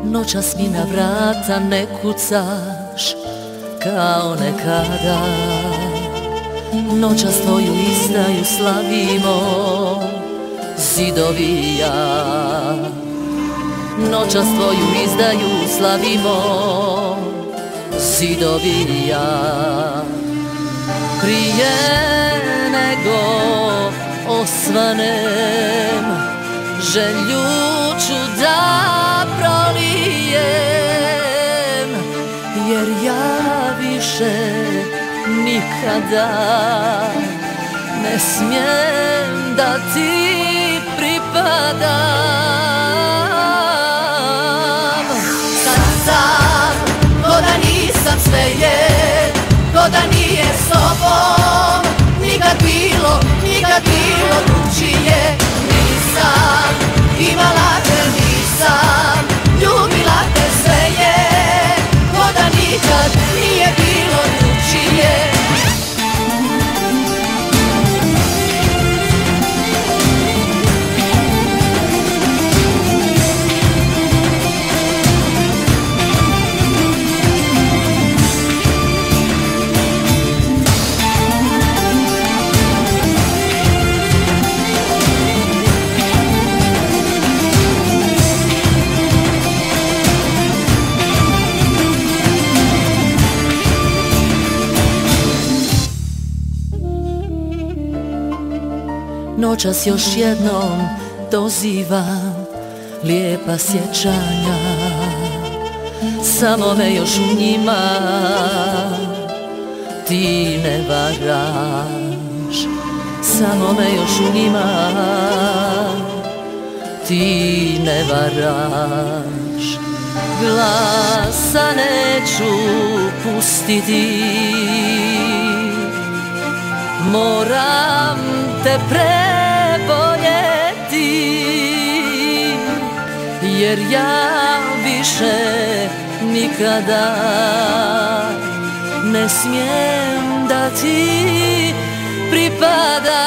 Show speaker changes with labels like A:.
A: Noćas mi na vrata ne kucaš kao nekada. Noćas tvoju izdaju slavimo, zidovi i ja. Noćas tvoju izdaju slavimo, zidovi i ja. Prije nego osvanem, želju ću da prolijem, jer ja više nikada ne smijem da ti pripadam. Sad sam, ko da nisam sve je, ko da nije s tobom nikad bilo drugčije. Nisam imala te, nisam ljubila te, sve je ko da nikad nije bilo drugčije. Noćas još jednom dozivam lijepa sjećanja, samo me još u njima ti ne varaš. Samo me još u njima ti ne varaš. Glasa neću pustiti, moram te preboljeti, jer ja više nikada ne smijem da ti pripadam.